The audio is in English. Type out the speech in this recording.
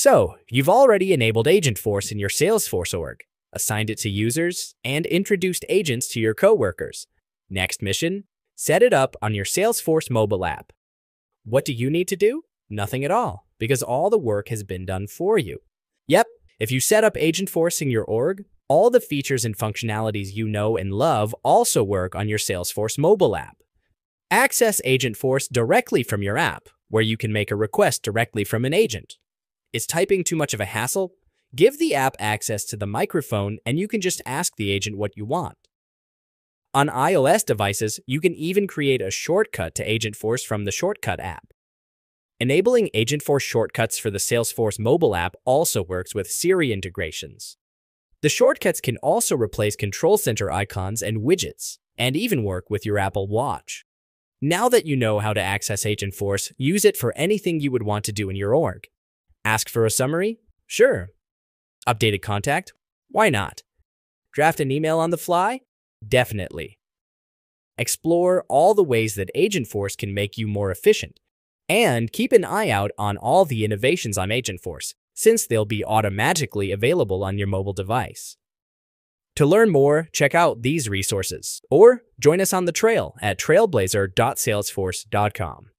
So, you've already enabled Agentforce in your Salesforce org, assigned it to users, and introduced agents to your coworkers. Next mission, set it up on your Salesforce Mobile App. What do you need to do? Nothing at all, because all the work has been done for you. Yep, if you set up Agentforce in your org, all the features and functionalities you know and love also work on your Salesforce Mobile App. Access Agentforce directly from your app, where you can make a request directly from an agent. Is typing too much of a hassle? Give the app access to the microphone and you can just ask the agent what you want. On iOS devices, you can even create a shortcut to Agentforce from the Shortcut app. Enabling Agentforce shortcuts for the Salesforce mobile app also works with Siri integrations. The shortcuts can also replace control center icons and widgets, and even work with your Apple Watch. Now that you know how to access Agentforce, use it for anything you would want to do in your org. Ask for a summary? Sure. Update a contact? Why not? Draft an email on the fly? Definitely. Explore all the ways that Agentforce can make you more efficient, and keep an eye out on all the innovations on Agentforce, since they'll be automatically available on your mobile device. To learn more, check out these resources, or join us on the trail at trailblazer.salesforce.com.